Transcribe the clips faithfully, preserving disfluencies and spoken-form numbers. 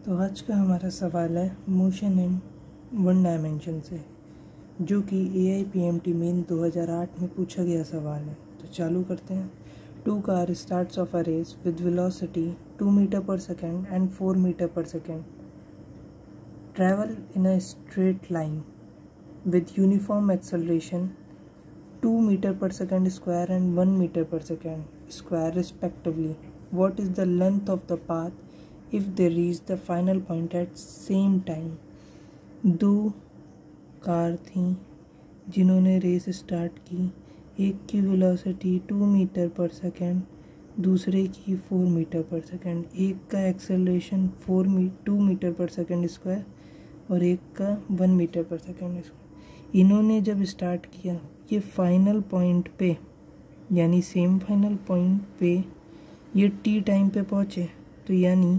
तो आज का हमारा सवाल है मोशन इन वन डायमेंशन से, जो कि A I P M T main दो हज़ार आठ में पूछा गया सवाल है। तो चालू करते हैं। Two car starts off a race with velocity two metre per second and four metre per second travel in a straight line with uniform acceleration two metre per second square and one meter per second square respectively. What is the length of the path if they reach the final point at same time? दो car थी जिन्होंने race start की। एक की velocity two metre per second, दूसरे की four metre per second. एक का एक्सेलरेशन फोर मी two metre per second square और एक का one metre per second square. इन्होंने जब स्टार्ट किया, ये फाइनल पॉइंट पे यानी सेम फाइनल पॉइंट पे ये टी टाइम पे पहुँचे, तो यानी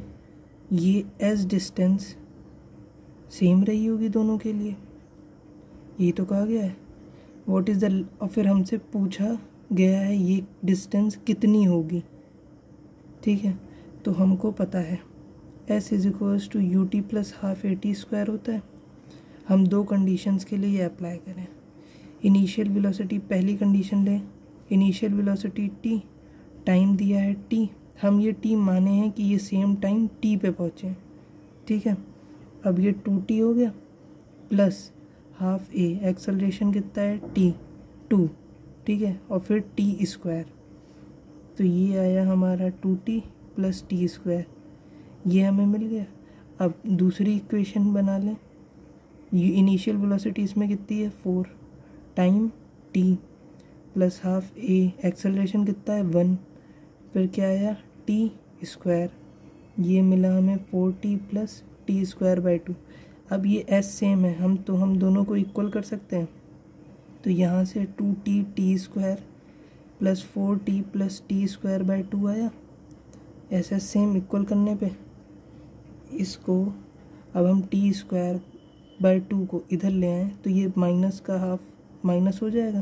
ये एस डिस्टेंस सेम रही होगी दोनों के लिए। ये तो कहा गया है व्हाट इज़ द, और फिर हमसे पूछा गया है ये डिस्टेंस कितनी होगी। ठीक है, तो हमको पता है s is equals to u t plus half a t square होता है। हम दो कंडीशंस के लिए ये अप्लाई करें। इनिशियल वेलोसिटी पहली कंडीशन लें, इनिशियल वेलोसिटी टी, टाइम दिया है टी, हम ये टी माने हैं कि ये सेम टाइम टी पे पहुँचे। ठीक है, अब ये टू टी हो गया प्लस हाफ ए, एक्सेलरेशन कितना है टी टू, ठीक है, और फिर टी स्क्वायर, तो ये आया हमारा two t plus t square, ये हमें मिल गया। अब दूसरी इक्वेशन बना लें। ये इनिशियल वेलोसिटी इसमें कितनी है four, time t plus half a, acceleration कितना है वन, फिर क्या आया टी स्क्वायर, ये मिला हमें four t plus t square by two. अब ये एस सेम है, हम तो हम दोनों को इक्वल कर सकते हैं। तो यहाँ से two t t square plus four t plus t square by two आया। ऐसा सेम इक्वल करने पे इसको अब हम टी स्क्वायर बाई टू को इधर ले आए, तो ये माइनस का हाफ माइनस हो जाएगा,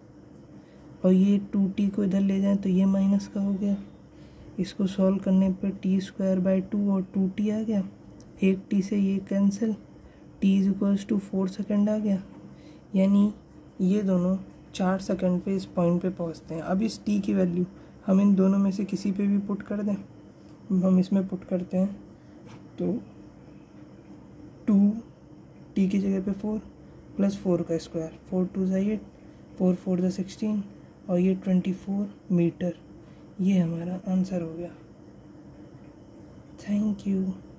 और ये टू टी को इधर ले जाएं तो ये माइनस का हो गया। इसको सॉल्व करने पे टी स्क्वायर बाई टू और टू टी आ गया, एक टी से ये cancel, t is equals to four second आ गया। यानी ये दोनों चार सेकेंड पे इस पॉइंट पे पहुंचते हैं। अब इस टी की वैल्यू हम इन दोनों में से किसी पे भी पुट कर दें। हम इसमें पुट करते हैं तो टू टी की जगह पे फोर प्लस फोर का स्क्वायर, फोर टू ज़ा एट, फोर फोर ज़ा सिक्सटीन, और ये ट्वेंटी फोर मीटर। ये हमारा आंसर हो गया। Thank you.